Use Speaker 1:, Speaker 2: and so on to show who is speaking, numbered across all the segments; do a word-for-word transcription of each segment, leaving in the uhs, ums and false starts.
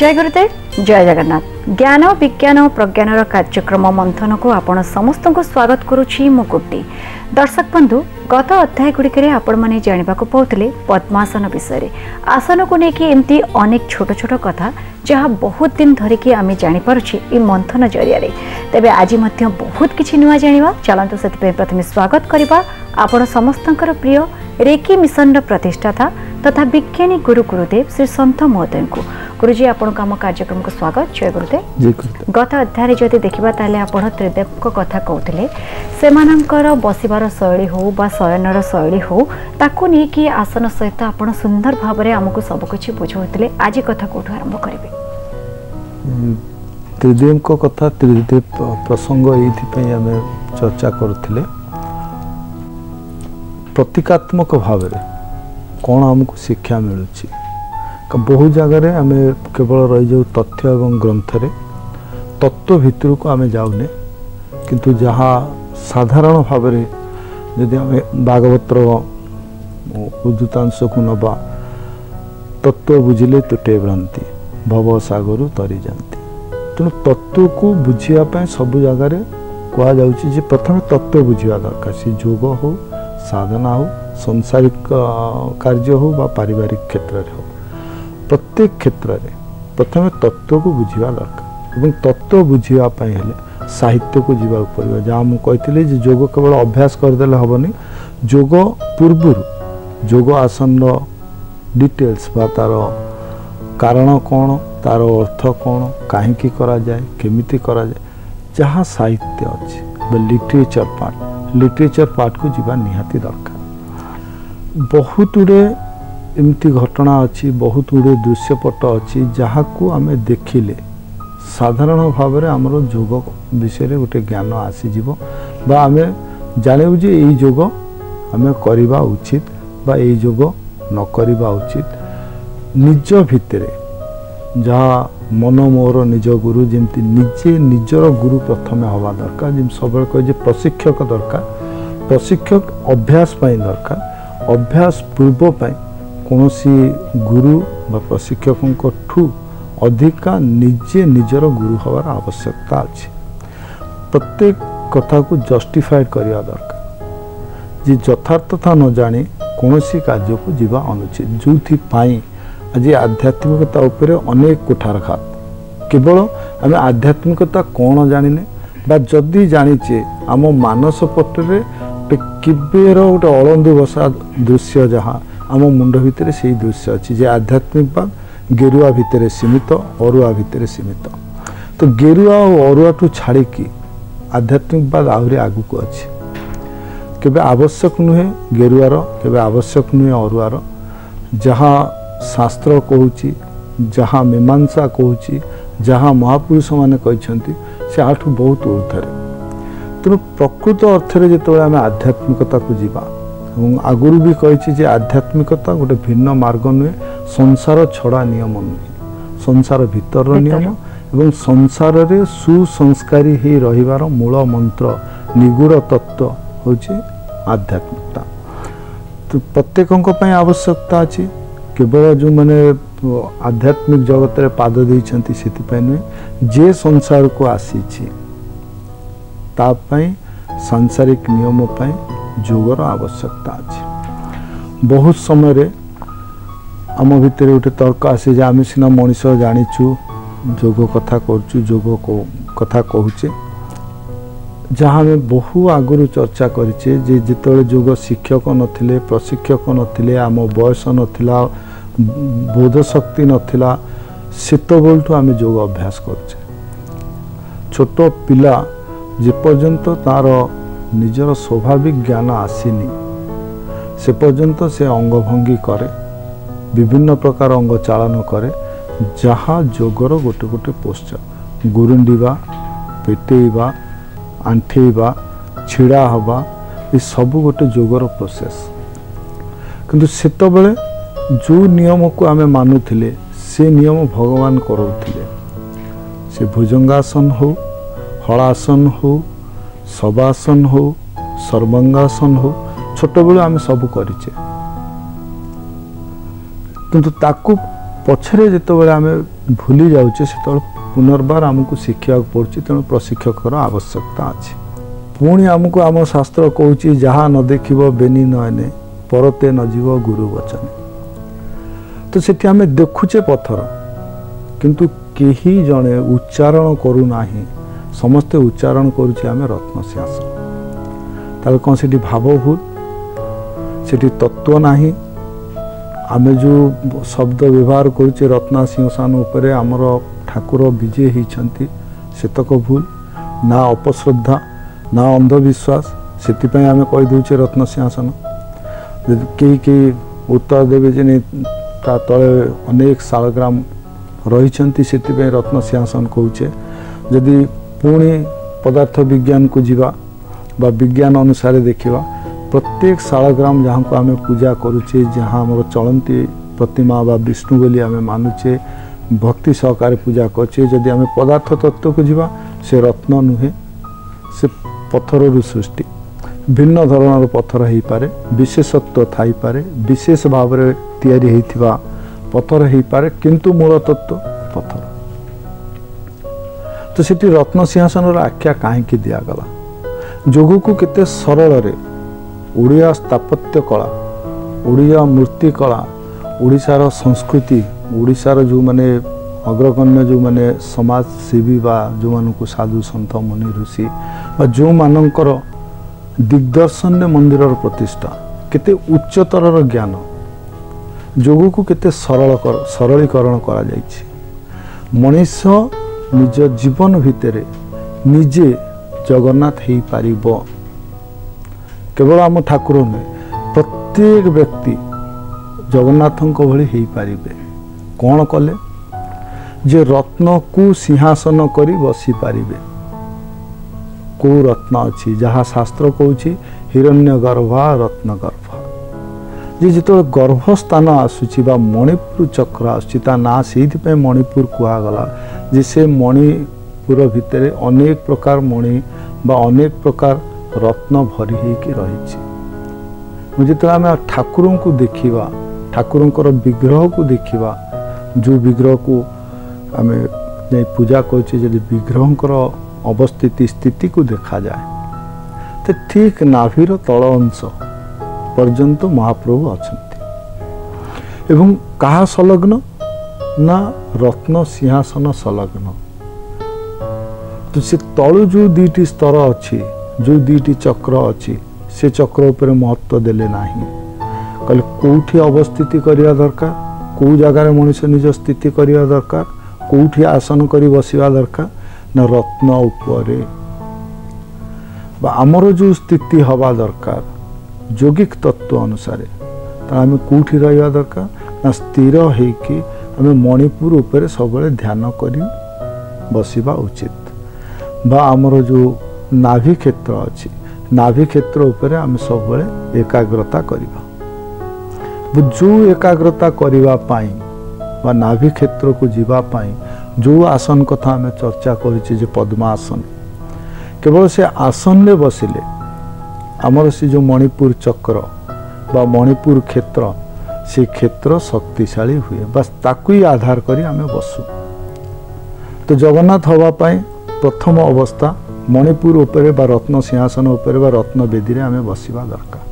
Speaker 1: जय गुरुदेव जय जगन्नाथ ज्ञान विज्ञान प्रज्ञान कार्यक्रम मंथन को आपण समस्त को स्वागत करुछि मु गुड्डी। दर्शक बंधु गत अध्याय गुड़िक आपण मैंने जानवा पाते पद्मासन विषय आसन को लेकिन एमती अनेक छोट छोट कथा जहाँ बहुत दिन धरिकी आम जापारे मंथन जरिया तेबे आज बहुत किसी नुआ जाना चलतु से प्रथम स्वागत करवा आपण समस्तंकर प्रिय रेकी मिशन प्रतिष्ठाता तथा विज्ञानी गुरु गुरुदेव श्री संत महोदय को। गुरुजी आपण आम कार्यक्रम को स्वागत। जय गुरुदेव। गत अध्याय जदि देखा ताले आपण त्रिदेव को कथा कहते सेमानंकर बसिबार शैली हो बा शयनर शैली हो ताकू नहीं कि आसन सहित आपण सुंदर भाव में आमको सबकिछ बुझाउतले। आज कथा कोठू आरंभ करिवे?
Speaker 2: त्रिदेव को कथा त्रिदेव प्रसंग एथि आम चर्चा करथिले। प्रतीकात्मक भाव में कौन आमको शिक्षा मिलूची बहु जगार आम केवल रही जाऊ तथ्य एवं ग्रंथ तत्व भितर को आम जाऊने किंतु जहाँ साधारण भाव में जदि आम भागवतर उद्धतांश को नवा तत्व बुझिले तुटे भ्रांति भव सागर तरी जाती तेणु तत्व को बुझापी सब जगार कहुच्छी प्रथम तत्व बुझा दरकार सी योग हो साधना हो सांसारिक कार्य हो बा पारिवारिक क्षेत्र हो प्रत्येक क्षेत्र में प्रथम तत्व को बुझा दरकार एवं तत्व बुझापी हेले साहित्य को जीवा पड़ो जहाँ मुझे कही योग केवल अभ्यास करदे हेनी योग पूर्वर योग आसन डिटेल्स बा तार कारण कौन तार अर्थ कौन कहीं करा जाए केमिति करा जाए जहाँ साहित्य अच्छे लिटरेचर पार्ट लिटरेचर पार्ट को जीवा निहाती दरकार। बहुत गुड़े एमती घटना अच्छी बहुत गुड़े दृश्यपट अच्छी जहाँ को आम देखिले साधारण भाव में आमर योग विषय गोटे ज्ञान आसीज बा आम जानू जे यही योग आम करवा उचित बा यही योग न करवा उचित निज भितर जहाँ मन मोर निज गुरु जमती निजे निजर गुरु प्रथम हवा दरकार जमी सब कहे प्रशिक्षक दरकार प्रशिक्षक अभ्यास दरकार अभ्यास पूर्व कौन गुरु बा प्रशिक्षक ठू अधिका निजे निजर गुरु हवार आवश्यकता अच्छी प्रत्येक कथा को जस्टिफाइड करने दरकार जी यथार्थता न जानी कौन कार्य को जीवा अनुचित जो आज आध्यात्मिकता उपरे अनेक कुठारघात केवल आम आध्यात्मिकता कौन जानिने बा जदि जानीचे आम मानस पटरे केवेर गोटे अलंदु बसा दृश्य जहाँ आम मुंड भितर से दृश्य अच्छी जे आध्यात्मिकवाद गेरुआ भितर सीमित अरुआ भितर सीमित तो गेरुआ और अरुआ टू छाड़ी आध्यात्मिकवाद आहरी आगु को अच्छी केबे आवश्यक नुहे गेरुआर केबे आवश्यक नुहे अरुआर जहाँ शास्त्र कहूँ जहाँ मीमांसा कहूँ जहाँ महापुरुष माने कहते से आठू बहुत ऊर्धरे तेणु प्रकृत अर्थ में जो आम आध्यात्मिकता को जीवा आगुरी भी कही आध्यात्मिकता गोटे भिन्न मार्ग नुहे संसार छड़ा नियम नुहे संसार भितर नियम एवं संसार रे सुसंस्कारी ही रहिबार मूल मंत्र निगूढ़ तत्व हूँ आध्यात्मिकता तो प्रत्येक आवश्यकता अच्छी केवल जो मैंने आध्यात्मिक जगत रे पाद देइछंती सेति नुहे जे संसार को आसी सांसारिक नियम योगर आवश्यकता अच्छी बहुत समय रे आम भितर गोटे तर्क आसे जे आम सीना मनीष जाचु योग कथा करचु योग को कथा कहूचे जहाँ में बहु आगुरी चर्चा करिचे जे जितले योग शिक्षक नथिले प्रशिक्षक नथिले आम बयस नथिला बोध शक्ति नथिला सेतबेलठू आम योग अभ्यास करचे छोट पिला जे पर्यंत तार निजर स्वाभाविक ज्ञान आसीनी से पर्यंत से अंग भंगी करे विभिन्न प्रकार अंग चालन करे जहाँ योगर गोटे गोटे पोस्चर गुरुंडीबा पेटेबा आंठेबा छिड़ा हवा ये सब गोटे योगर प्रोसेस किंतु सेतबेले जो नियम को आमे मानुथिले से नियम भगवान करूथिले से भुजंगासन हो हलासन हो शवासन हो सर्वांगासन हो छोट बेलू आम सब करिचे किंतु ताकू पछरे जितेबाला आम भूली जाऊे से पुनर्बार आमको शिखा पड़ुछि तेणु प्रशिक्षकर आवश्यकता अच्छी पुणी आमको आम शास्त्र कहूँ जहाँ न देख बेनी नयने परते न जीव गुरु वचन तो सेठी आम देखुचे पत्थर किंतु केही जणे उच्चारण करू नाही समस्ते उच्चारण करुचे आम रत्न सिंहासन ताले कौन सेठी भाव भूल सेठी तत्व नाही आमे जो शब्द व्यवहार करुचे रत्न सिंहासन उपरे आमर ठाकुर विजय होती सेतक भूल ना अपश्रद्धा ना अंधविश्वास से आम कहीदे रत्न सिंहासन कई कई उत्तर देवे जे ता तले अनेक शालग्राम रही से रत्न सिंहासन कहूचे जदि पुणी पदार्थ विज्ञान को जीवा बा विज्ञान अनुसार देखा प्रत्येक शालग्राम जहाँ को आम पूजा करुचे जहाँ आम चलती प्रतिमा बा विष्णु बोली आम मानुचे भक्ति सहकार पूजा करछे जदि आम पदार्थ तत्व को जीवा से रत्न नुहे से पत्थर सृष्टि भिन्न धरणर पत्थर हो पारे विशेषत्व थाई पारे विशेष भाव में तैयारी होइथिबा पत्थर हो पारे किंतु मूल तत्व पत्थर तो सेठी रत्न सिंहासन आख्या कहीं दिगला जोग को केते सरल रे ओडिया स्थापत्य कला ओडिया मूर्ति कला ओडिशार संस्कृति ओडिशार जो माने अग्रगण्य जो माने समाज सेवी बा जो मानक साधु सन्त मुनि ऋषि बा जो मानकर दिग्दर्शन ने मंदिर प्रतिष्ठा केते उच्चतर ज्ञान जोग को केते सरल कर सरलीकरण करा जाइछि मनीष निज जीवन भितरे निजे जगन्नाथ हो पारिबो केवल आम ठाकुर नुहे प्रत्येक व्यक्ति जगन्नाथों भली हो पारिबे कौन कले जे रत्न को सिंहासन करी बसी पारिबे को रत्न अच्छी जहाँ शास्त्र कहूँ हिरण्य गर्भा रत्न गर्भ जे जो गर्भस्थान आसूची बा मणिपुर चक्र आसूची ना से मणिपुर कहगला जे से मणिपुर भितर अनेक प्रकार मणि बा अनेक प्रकार रत्न भरी होकर रही जो आम ठाकुर को देखा ठाकुर विग्रह को देखा जो विग्रह को आम पूजा करुचे जब विग्रह अवस्थिति स्थिति को देखा जाए तो ठीक नाभीर तल अंश पर्यंत महाप्रभु अच्छा एवं कहा संलग्न ना रत्न सिंहासन संलग्न तो से तलु जो दीटी स्तर अच्छी जो दीटी चक्र अच्छी से चक्र उपर महत्व देले नाही कहले कोठी अवस्थिति करिया दरकार को जगार मनुष्य निज स्थिति करिया दरकार कोठी आसन करी बसिवा दरकार ना रत्न उपरे आमर जो स्थिति हवा दरकार योगिक तत्व अनुसार आम कौटी रहा दरकार ना स्थिर होकि आम मणिपुर उपर सब ध्यान करी बसिबा उचित बा आमर जो नाभि क्षेत्र अच्छी नाभि क्षेत्र उपर आम सब एकाग्रता करिबा जो एकाग्रता करिबा पाई बा नाभि क्षेत्र को जीवा पाई जो आसन कथा आम चर्चा करिछि जे पद्मासन केवल से आसन ले बसिले आमर से जो मणिपुर चक्र बा मणिपुर क्षेत्र से क्षेत्र शक्तिशाली हुए बस ताकू ही आधार करी आमे बसु तो जगन्नाथ हवा पाई प्रथम अवस्था मणिपुर उपरे बा रत्न सिंहासन उपरे बा रत्न बेदी रे आमे बसिबा दरकार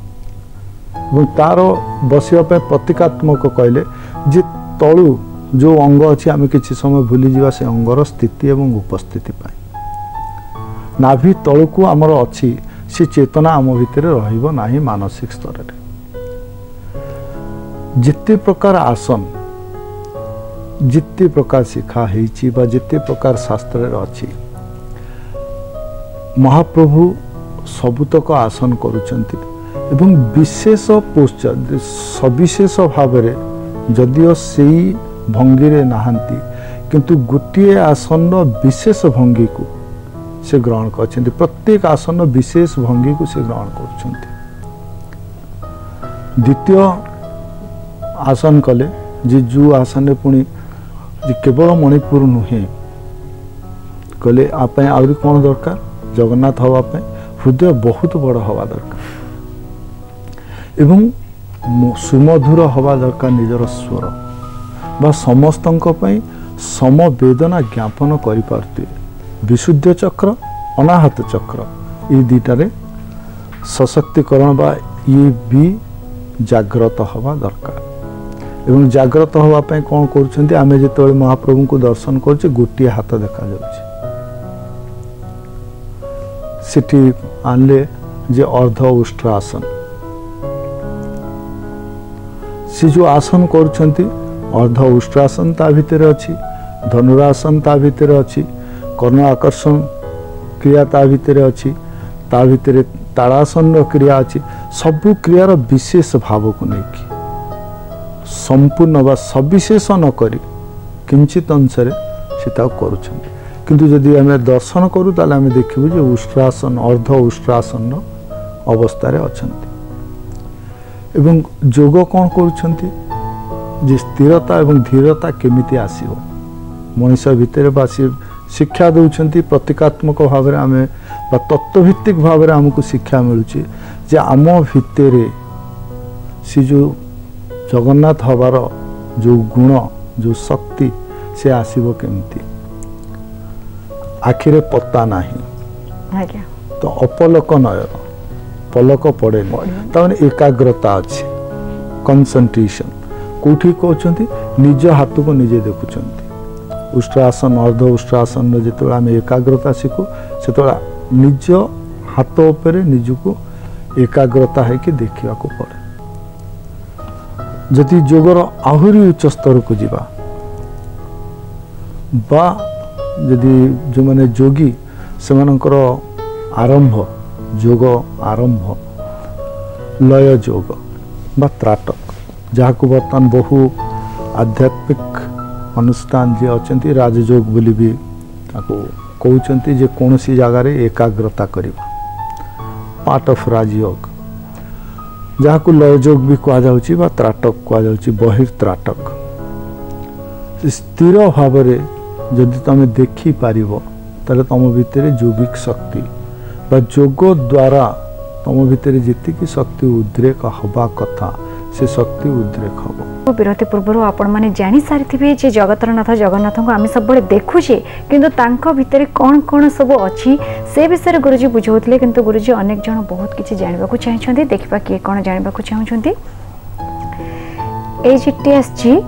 Speaker 2: तार बसिबा पे प्रतीकात्मक कहले जे तळु जो अंग अच्छी आम किसी समय भूली जावा से अंगर स्थिति एवं उपस्थिति पाई नाभि तळु को आमर अच्छी से चेतना आम भितर रहिबो नाही मानसिक स्तर रे जिते प्रकार आसन जिते प्रकार शिखा हेछि बा जिते प्रकार शास्त्र रे अछि महाप्रभु सबुतक आसन करूचंती एवं विशेष पोस्चर सविशेष भाव रे जदियो सेई भंगी रे नाहंती किंतु गोटे आसन विशेष भंगी को से ग्रहण करछंती प्रत्येक आसन विशेष भंगी को से ग्रहण करछंती द्वितीय आसन कले जे जो आसन पुणी जे केवल मणिपुर नुहे कले आप आउरी कौन दरकार जगन्नाथ हवा पे हृदय बहुत बड़ हवा दरकार एवं सुमधुर हवा दरकार निजर स्वर बा समस्तଙ୍କ ପାଇଁ समवेदना ज्ञापन करिपारथिबे। विशुद्ध चक्र अनाहत चक्र ये दुटारे सशक्तिकरण बा ये भी जागृत हवा दरकार। एवं जागृत हवा पाई कौन करुछंती आमे जेतेबेले महाप्रभु को दर्शन करछे गोटिए हाथ देखा जाउछे सिटी आनले जे अर्ध उष्ट्र आसन से जो आसन करुछंती अर्ध उष्ट्र आसन ता भितर अछि, धनुरासन ता भितर अछि, कर्ण आकर्षण क्रिया ता भितर अछि, ता भितर ताड़ासन क्रिया अछि। सबु क्रियार विशेष भाव को लेकिन संपूर्ण बा सविशेष न करी किंचित अंशरे सीता करुछंती। किंतु जदि आमे दर्शन करू ताले आमे देखिबु जे उष्ट्रासन अर्ध उष्ट्रासन अवस्था रे अछंती। एवं योग कौन करुछंती जे स्थिरता एवं धीरता केमिति आसीबो मनुष्य भितर बासी शिक्षा दउछंती। प्रतीकात्मक भाव रे आमे बा तत्वभित्तिक भाव रे हमकु शिक्षा मिलुची जे आम भितर से जो जगन्नाथ हबार जो गुण जो शक्ति से आसीबो केमिति। आखिरे पत्ता नाही तो अपलक नयर पलक पड़े ताने एकाग्रता अछि कंसंट्रेशन कोठी कहउछंती निज हाथ को निजे देखुछंती। उष्ट्रासन अर्ध उष्ट्रासन जेतबेला आमे एकाग्रता शिखु सेतबेला निज हाथ उपरे निजको एकाग्रता है कि देखा पड़े। जदि जोगर आहुरी उच्च स्तर को जीवा बा जदि जो माने जोगी से मानकर आरंभ जोग आरंभ लय जोग बा त्राटक जहाँ को बर्तमान बहु आध्यात्मिक अनुष्ठान जी अच्छा राजयोग बोली भी कहते जे कौन सी जगार एकाग्रता करवा पार्ट ऑफ राजयोग जहाँ को लययोग भी कहुच्छी त्राटक कहुच्छी बहिर्त्राटक स्थिर भाव जदि तुम देखिपार ताले तुम भितर जोगिक शक्ति बा जोग द्वारा तुम भितर जी शक्ति उद्रेक हवा कथा से शक्ति उद्रेक हम।
Speaker 1: विरति पूर्व आपण मैंने जानी सारी जे जगतरनाथ जगन्नाथ को आम सब देखुचे किंतु तांको भितर कौन कौन सब अच्छी से विषय गुरुजी बुझाऊे किंतु गुरुजी अनेक जन बहुत किसी जानवा चाहिए। देखा किए कौन जानवा चाहते ए चिट्ठी आसी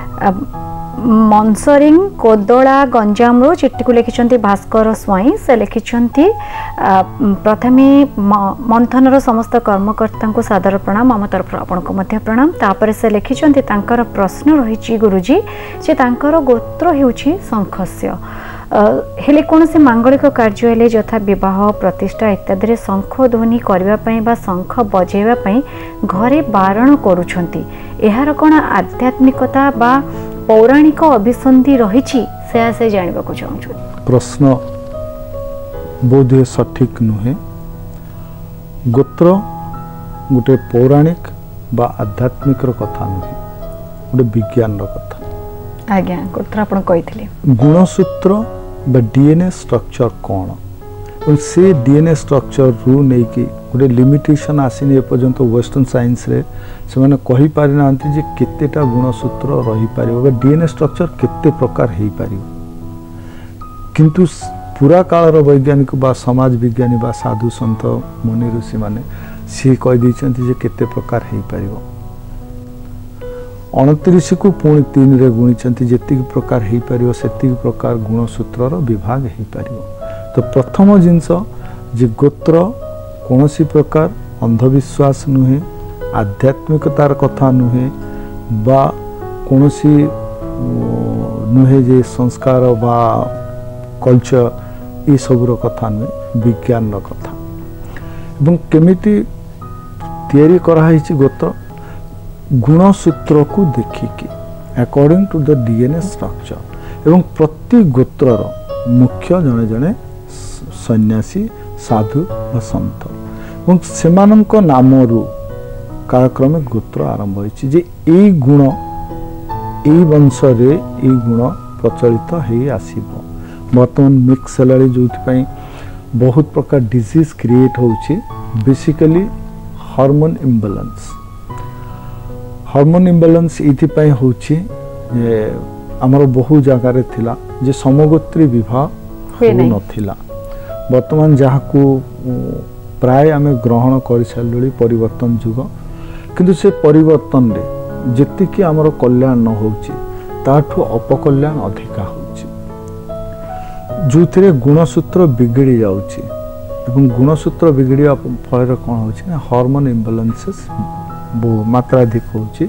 Speaker 1: मनसरिंग कोदला गंजाम रो चिट्ठी को लिखिं भास्कर स्वाई से लिखिं प्रथमे मंथनर समस्त कर्मकर्ता को सादर प्रणाम आम तरफ आपण को मध्य प्रणाम। तापर से लिखिं तांकर प्रश्न रही गुरुजी जे तांकर गोत्र हेउछि शंखस्य हेले कौन से मांगलिक कार्य हेले यथा विवाह प्रतिष्ठा इत्यादि शंख ध्वनि करने बा शंख बजेवा घरे बारण करुछंती एहार कौन आध्यात्मिकता बा पौराणिक अभिसंधि रही से से जानवा चाहूँ।
Speaker 2: प्रश्न बोधे सठिक नुहे गोत्र गोटे पौराणिक बा आध्यात्मिक कथा नुहे गोटे विज्ञान कथा।
Speaker 1: आज्ञा गोत्र आपण कहिथिले
Speaker 2: गुणसूत्र बा डीएनए स्ट्रक्चर कौन और से डीएनए स्ट्रक्चर रु नहीं कि गोटे लिमिटेशन आसीनी एपर्यंत वेस्टर्न साइंस रे से माने कहि पारि नांती जे केतेटा गुणसूत्र रही पारिबो डीएनए स्ट्रक्चर केते प्रकार हेई पारिबो किंतु पूरा कालर वैज्ञानिक बा समाज विज्ञानी बा साधु संत मुनि ऋषि माने सी कहि दैछंती जे केते प्रकार हेई पारिबो उनतीस को पुणी तीन रे गुणिछंती जेति प्रकार हेई पारिबो सेति प्रकार गुणसूत्रर विभाग हेई पारिबो। तो प्रथम जिनस जे गोत्र कौनसी प्रकार अंधविश्वास नुहे आध्यात्मिकतार कथा नुहे बा कौनसी नुहे जे संस्कार बा कल्चर ये सबुर कथा नुहे विज्ञान कथा एवं केमिति तैयारी करा हिची गोत्र गुणसूत्र को देखिकी according to the DNA structure एवं प्रति गोत्रर मुख्य जने जने सन्यासी साधु व सन्थ और सेमानंक नामरू कालक्रमे गोत्र आरंभ होइछि जे एई गुण एई वंश रे एई गुण प्रचलित हे आसीबो। वर्तमान मिक्स हेलाली जोथि पई बहुत प्रकार डिजीज क्रिएट होउछि basically hormone imbalance hormone imbalance इथि पई होउछि जे आमर बहु जगार थिला जे समगोत्री विवाह हो नथिला वर्तमान जहाकू प्राय आम ग्रहण कर सारे परिवर्तन जुग किंतु से परिवर्तन रे जेतिकी आमर कल्याण न होची ताठू अपकल्याण अधिका होची जो थे गुणसूत्र बिगड़ी जाउची एवं गुणसूत्र बिगड़िया फल कौन होची ना हार्मोन इम्बालांसेस मात्राधिक होची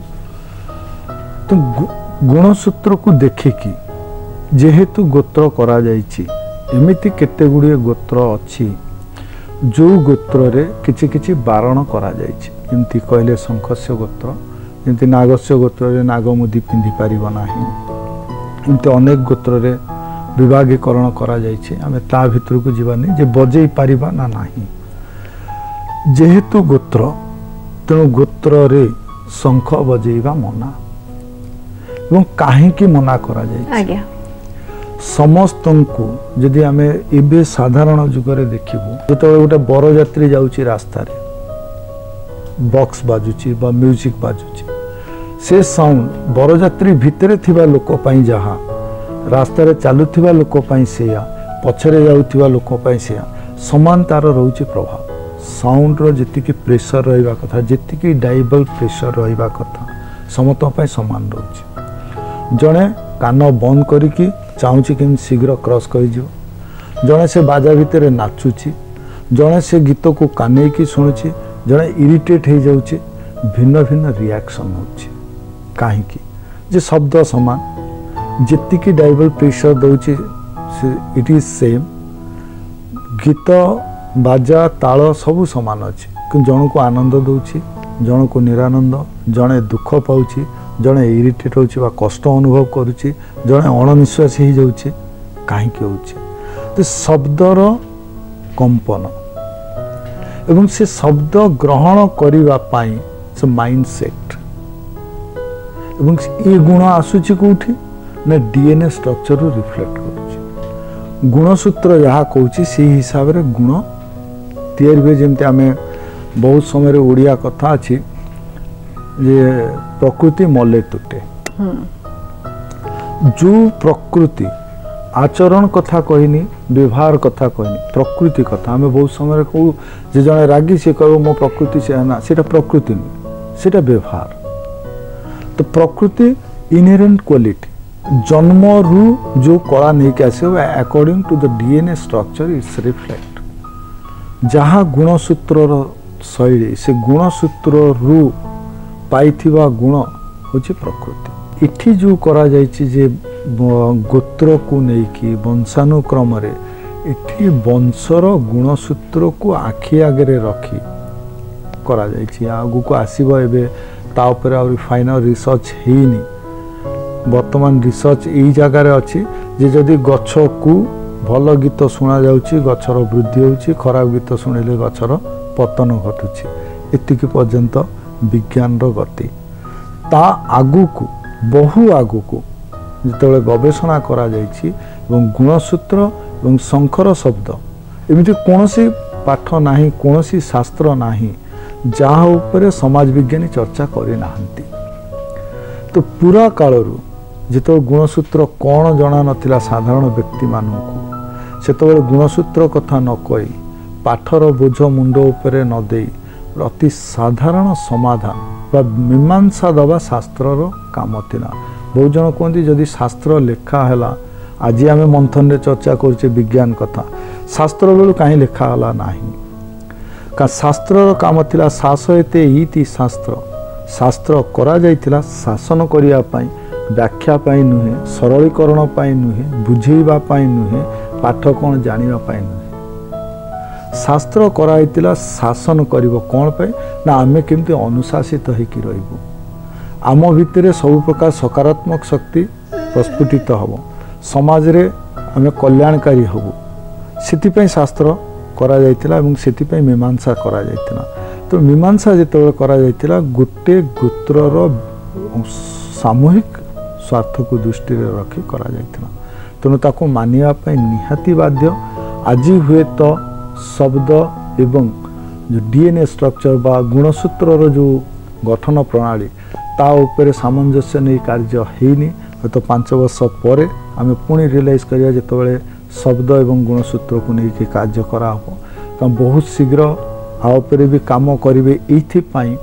Speaker 2: तो गुणसूत्र को देखिकी जेहेतु गोत्र करा जाइची एमिति केते गुड़िए गोत्र अच्छी जो गोत्र रे किछि किछि बारण करा जाइछि एमती कहले शंखस्य गोत्र एमती नागस्य गोत्र रे नागमुदी पिंधि पारिबो नाही एमती अनेक गोत्र रे विभागीकरण करा जाइछि आमे ता भितर को जीवानी जे बजेई पारिबा ना नाही जेहेतु गोत्र तेणु गोत्र रे शंख बजेइबा मना एवं काहे की मना करा जाइछि
Speaker 1: आज्ञा
Speaker 2: समस्त को जदि आमे एबे साधारण जुगरे देखिबो जेतो गोटे बरयात्री जाउची रास्ता रे बॉक्स बाजुची बा म्यूजिक बाजुची से साउंड बरयात्री भितरे थिबा लोक पई जहा रास्ता रे चालुथिबा लोक पई सेया पछरे जाउथिबा लोक पई सेया समान तार रहउची प्रभाव साउंड रो जेतिकी प्रेशर रहइबा कथा जेतिकी डाइबल प्रेशर रहइबा कथा समत पई समान रहउची जणे कान बंद करिकी चाहूँगी कि शीघ्र क्रॉस कर जड़े से बाजा भितर नाचुची जड़े से गीत को काने की शुणुची जड़े इरिटेट हो जाउची भिन्न भिन्न रिएक्शन होची काहे जे शब्द समान जेतिकी डाइबल प्रेशर दउची इट इज सेम गीत बाजा ताल सब समान अच्छी कि जन को आनंद दउची जन को निरानंद जड़े दुख पाउची जड़े इरिटेट होची बा कष्ट अनुभव करुची जड़े अणनिश्वास हो जाउची काहे के होची तो शब्दर कंपन एवं से शब्द ग्रहण करिवा पाई से माइंड सेट एवं ये गुण आसुची कोठी ना डीएनए स्ट्रक्चर रो रिफ्लेक्ट करुची गुणसूत्र जहाँ कहूची से हिसाब रे गुण तैयारी हुए जेमते आमे बहुत समय ओडिया कथा अछि जे प्रकृति मले तुटे जो प्रकृति आचरण कथा कहनी व्यवहार कथा कहनी प्रकृति कथा आम बहुत समय कहू जे जड़े रागी से कह मो प्रकृति से ना सेटा प्रकृति नुहे सेटा व्यवहार तो प्रकृति इनहेरेंट क्वालिटी जन्म रु जो कला नहीं के आसे according to the DNA structure it's reflect जहाँ गुणसूत्र शैली से गुणसूत्र रु पाइथिबा गुण होची प्रकृति इठी जो करा जाइछि जे गोत्र को नेकी वंशानुक्रम रे इठी वंशर गुणसूत्र को आखि आगे रखी करा जाइछि आगु को आसीबो एबे ता ऊपर और फाइनल रिसर्च हेनी वर्तमान रिसर्च एई जगह रे अछि जे जदि गछ को भल गीत सुना जाउछि गछर वृद्धि होउछि खराब गीत सुनिले गछर पतन घटुछि एतिकी पर्यंत विज्ञान रो गति ता आगु को बहु आगु को जिते गवेषणा करा जाइछि एवं गुणसूत्र एवं शंखर शब्द एमिति कोनोसी पाठ नाही कोनोसी शास्त्र नाही जहाँ ऊपर समाज विज्ञानी चर्चा करि नाहंती तो पूरा कालरू जिते गुणसूत्र कौन जना नथिला साधारण व्यक्ति मानू से गुणसूत्र कथा न कही पाठर बोझ मुंड उपरे न देई अति साधारण समाधान बा मीमांसा दबा शास्त्र काम थिला बहुत जन कहते जदि शास्त्र लेखा है आज आम मंथन रे चर्चा करुचे विज्ञान कथा शास्त्र बेलू कहीं लेखा है नाही का शास्त्र काम थिला शासयते इति शास्त्र शास्त्र करा जाइथिला शासन करिया पाई व्याख्या पाई नुहे सरलीकरण पाई नुहे बुझेइबा पाई नुहे पाठ कौन जानिबा पाई नुहे शास्त्र कराइतिला शासन करिवो कौन पे ना आमे केमती अनुशासित होइकी रहिबो आम भितर सब प्रकार सकारात्मक शक्ति प्रस्फुटित हबो समाज रे आमे कल्याणकारी हबो सेति शास्त्र करा जाइतिला एवं सेति मीमांसा करा जाइतिला तो मीमांसा जेतेबेले करा जाइतिला गोटे गोत्रर सामूहिक स्वार्थ को दृष्टि रे रखी करा जाइतिला तेणु ताको मानिया पई निहाती बाध्य आज हुए तो शब्द एवं जो डीएनए स्ट्रक्चर बा गुणसूत्र जो गठन प्रणाली ता उपरे सामंजस्य नहीं कार्य हेनी तो पांच वर्ष पर आम पुणी रियलाइज करिया जितेबाला शब्द एवं गुणसूत्र को लेकिन कार्य करा हो कारण बहुत शीघ्र आउपर भी काम करेंगे ये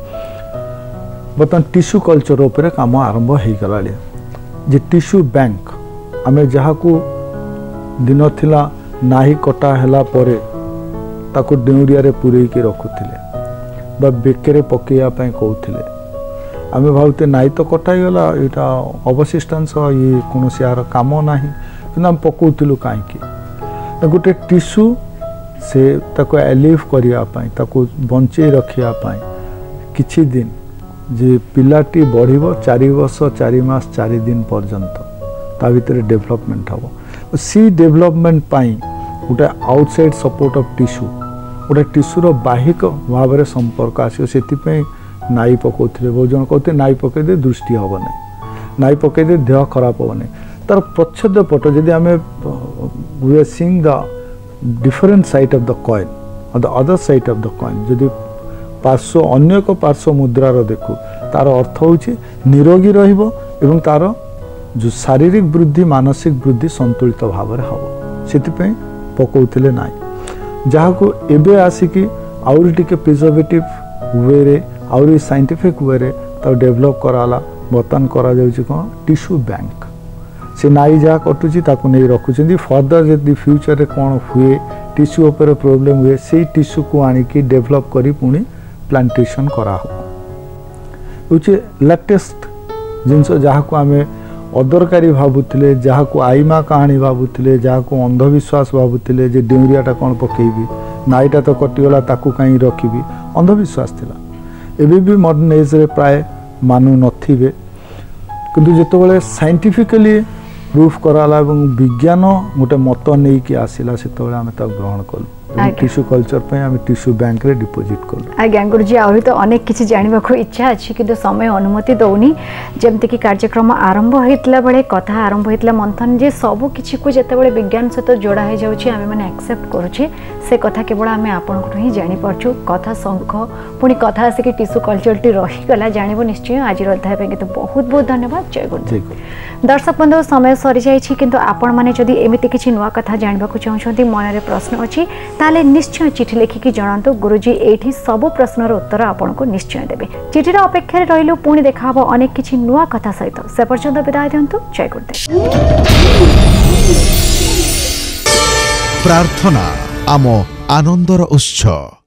Speaker 2: बर्तमान टिश्यू कल्चर उपर काम आरंभ हो गला जे टिश्यू बैंक आम जहाँ को दिन थिला नाही कटा हैला परे ताको डेउरिया रे पुरे के रखुथिले बा बेकेरे पकेया पय कहउथिले आमे भावते नाई तो कटाई गला एटा अवशिष्टांश ये कोनोसी यार काम नाही कि हम पकउथिलु काई के गोटे टिश्यू से ताको एलिव करिया पय ताको बंचे रखिया पय किछि दिन जे पिलाटी बढ़िबो चार वर्ष चार मास चार दिन पर्यंत ता भीतर डेवलपमेंट हबो सी डेवलपमेंट पाई गोटे आउटसाइड सपोर्ट ऑफ टिश्यू गोटे टिश्यूर बाहिक भाव में संपर्क आसो से नाई पकाउे बहुत जन कहते नाई पकईदे दृष्टि हम ना नाई पकईदे देह खराब हम ना तार प्रच्छद पट जदि आम we are seeing the different side of the coin और the other side of the coin जदि पार्श्व अन्य एक पार्श्व मुद्रार देखू तार अर्थ हूँ निरोगी रहिबो एवं तार जो शारीरिक वृद्धि मानसिक वृद्धि संतुलित भाव में हम से पकाउले ना जहाँ को एबे आसिकी आउरी टिके प्रिजर्वेटिव वे रे आउरी साइंटिफिक वे रे तो डेवलप कराला बर्तमान करा जाउछि कोन टिश्यू बैंक से नाई जहाँ कटुची ताको नहीं रखुଛନ୍ତି फर्दर जदि फ्यूचर रे कोन हुए टिश्यू ऊपर प्रॉब्लम हुए से टिश्यू को आनिकी डेवलप करी पुणी प्लांटेशन करा हो उचे लेटेस्ट जिनस जहाँ को आमे अदरकारी भावुले जहाँ को आईमा कहानी भावुले जहाँ को अंधविश्वास भावुले जे डेउरियाटा कौन पकेबी नाईटा तो कटिगला ताकू कहीं रखी अंधविश्वास थिला एबे भी मॉडर्न एज रे प्राय मानु नथिबे किंतु जेतबेले साइंटिफिकली प्रूफ कराला एवं विज्ञान गोटे मत नहीं कि आसिला सेतबेले आमे ता ग्रहण कलु टिश्यू कल्चर पे आमे टिश्यू बैंक रे डिपोजिट कलु
Speaker 1: आज्ञा गुरुजी आहुरी तो अनेक किछि जानिबा को इच्छा अछि किंतु समय अनुमति दउनी जेमति कि कार्यक्रम आरंभ होइतला बेले कथा आरंभ होइतला मंथन जे सब किछि को जते बेले विज्ञान सहित जोड़ा हे जाउछि आमे माने एक्सेप्ट करूछि से कथा केवल आमे आपन को ही जानि परछु कथा शंख पुनी कथा आसे कि टिश्यू कल्चर टी रही गला जानिबो निश्चय आज अध्याय पे तो बहुत बहुत धन्यवाद जय गुरु दर्शक बंधु समय सरी जाइछि किंतु आपण माने जदी एमिति किछि नुवा कथा जानिबा को चाहछन्ती मन रे प्रश्न अछि ताले निश्चय चिठी लिखिकी जणांतु गुरुजी एठी सब प्रश्नर उत्तर आपण को निश्चय देबे चिठीर अपेक्षा रहिलु पुणी देखा अनेक किछि नुवा कथा सहित से पर्यंत विदाय दियंतु जय गुरुदेव
Speaker 3: प्रार्थना आम आनंदर उत्सव।